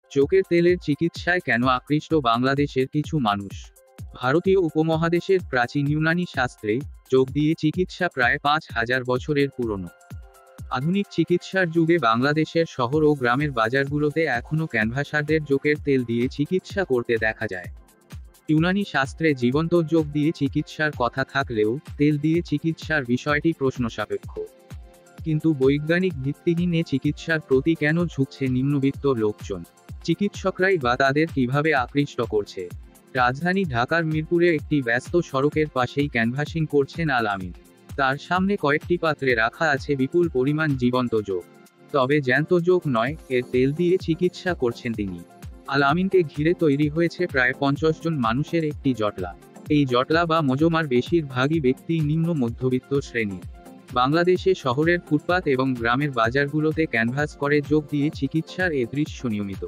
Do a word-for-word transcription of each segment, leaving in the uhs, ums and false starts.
চোখের তেলের চিকিৎসায় কেন আকৃষ্ট বাংলাদেশের কিছু মানুষ? ভারতীয় উপমহাদেশের প্রাচীন ইউনানি শাস্ত্রে যোগ দিয়ে চিকিৎসা প্রায় পাঁচ হাজার বছরের পুরনো। আধুনিক চিকিৎসার যুগে বাংলাদেশের শহর ও গ্রামের বাজারগুলোতে এখনও ক্যানভাসারদের যোগের তেল দিয়ে চিকিৎসা করতে দেখা যায়। ইউনানি শাস্ত্রে জীবন্ত যোগ দিয়ে চিকিৎসার কথা থাকলেও তেল দিয়ে চিকিৎসার বিষয়টি প্রশ্নসাপেক্ষ। কিন্তু বৈজ্ঞানিক ভিত্তিহীন এ চিকিৎসার প্রতি কেন ঝুঁকছে নিম্নবিত্ত লোকজন? চিকিৎসকরাই বা তাদের কিভাবে আকৃষ্ট করছে? রাজধানী ঢাকার মিরপুরে একটি ব্যস্ত সড়কের পাশেই ক্যানভাসিং করছেন আল আমিন। তার সামনে কয়েকটি পাত্রে রাখা আছে বিপুল পরিমাণ জীবন্ত যোগ। তবে জ্যান্ত যোগ নয়, এর তেল দিয়ে চিকিৎসা করছেন তিনি। আল আমিনকে ঘিরে তৈরি হয়েছে প্রায় পঞ্চাশ জন মানুষের একটি জটলা। এই জটলা বা মজমার বেশিরভাগই ব্যক্তি নিম্ন মধ্যবিত্ত শ্রেণীর। বাংলাদেশে শহরের ফুটপাত এবং গ্রামের বাজারগুলোতে ক্যানভাস করে যোগ দিয়ে চিকিৎসার এ দৃশ্য নিয়মিত।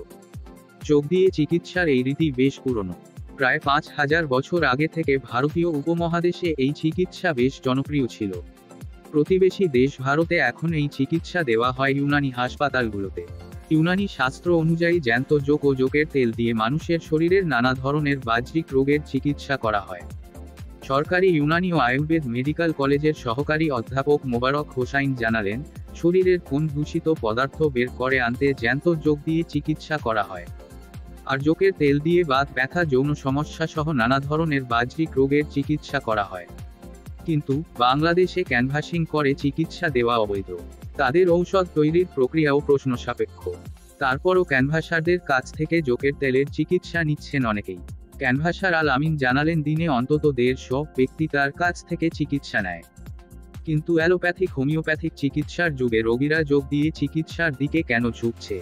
যোগ দিয়ে চিকিৎসার এই রীতি বেশ পুরনো। প্রায় পাঁচ হাজার বছর আগে থেকে ভারতীয় উপমহাদেশে এই চিকিৎসা বেশ জনপ্রিয় ছিল। প্রতিবেশী দেশ ভারতে এখন এই চিকিৎসা দেওয়া হয় ইউনানি হাসপাতালগুলোতে। ইউনানি শাস্ত্র অনুযায়ী জ্যান্ত যোগ ও যোগের তেল দিয়ে মানুষের শরীরের নানা ধরনের বাহ্যিক রোগের চিকিৎসা করা হয়। সরকারি ইউনানি ও আয়ুর্বেদ মেডিকেল কলেজের সহকারী অধ্যাপক মোবারক হোসাইন জানালেন, শরীরের কোন দূষিত পদার্থ বের করে আনতে জ্যান্ত যোগ দিয়ে চিকিৎসা করা হয়। আর যোগের তেল দিয়ে বাত ব্যথা, যৌন সমস্যা সহ নানা ধরনের বাহ্যিক রোগের চিকিৎসা করা হয়। কিন্তু বাংলাদেশে ক্যানভাসিং করে চিকিৎসা দেওয়া অবৈধ। তাদের ঔষধ তৈরির প্রক্রিয়াও প্রশ্নসাপেক্ষ। তারপরও ক্যানভাসারদের কাছ থেকে যোগের তেলের চিকিৎসা নিচ্ছেন অনেকেই। ক্যানভাসার আল আমিন জানালেন, দিনে অন্তত দেড়শো ব্যক্তি তার কাছ থেকে চিকিৎসা নেয়। কিন্তু অ্যালোপ্যাথিক হোমিওপ্যাথিক চিকিৎসার যুগে রোগীরা যোগ দিয়ে চিকিৎসার দিকে কেন ঝুঁকছে?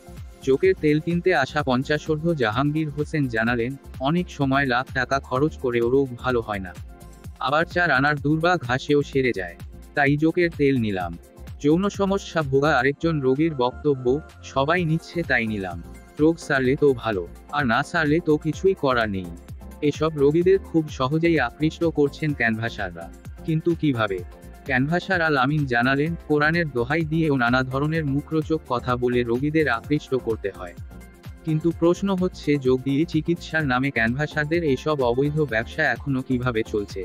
যোগের তেল কিনতে আসা পঞ্চাশোর্ধ্ব জাহাঙ্গীর হোসেন জানালেন, অনেক সময় লাখ টাকা খরচ করেও রোগ ভালো হয় না। আবার চার আনার দুর্বা ঘাসেও সেরে যায়। তাই যোগের তেল নিলাম। যৌন সমস্যা ভোগা আরেকজন রোগীর বক্তব্য, সবাই নিচ্ছে তাই নিলাম। রোগ সারলে তো ভালো, আর না সারলে তো কিছুই করার নেই। এসব রোগীদের খুব সহজেই আকৃষ্ট করছেন ক্যানভাসাররা। কিন্তু কিভাবে? ক্যানভাসার আল আমিন জানালেন, কোরআনের দোহাই দিয়ে ও নানা ধরনের মুখরোচক কথা বলে রোগীদের আকৃষ্ট করতে হয়। কিন্তু প্রশ্ন হচ্ছে, যোগ দিয়ে চিকিৎসার নামে ক্যানভাসারদের এসব অবৈধ ব্যবসা এখনো কিভাবে চলছে?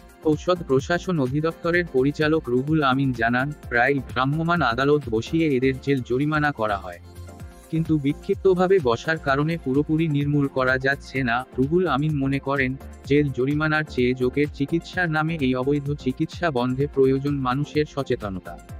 ঔষধ প্রশাসন অধিদপ্তরের পরিচালক রুহুল আমিন জানান, প্রায় ভ্রাম্যমাণ আদালত বসিয়ে এদের জেল জরিমানা করা হয়। কিন্তু বিক্ষিপ্তভাবে বসার কারণে পুরোপুরি নির্মূল করা যাচ্ছে না। রুহুল আমিন মনে করেন, জেল জরিমানার চেয়ে যোগের চিকিৎসার নামে এই অবৈধ চিকিৎসা বন্ধে প্রয়োজন মানুষের সচেতনতা।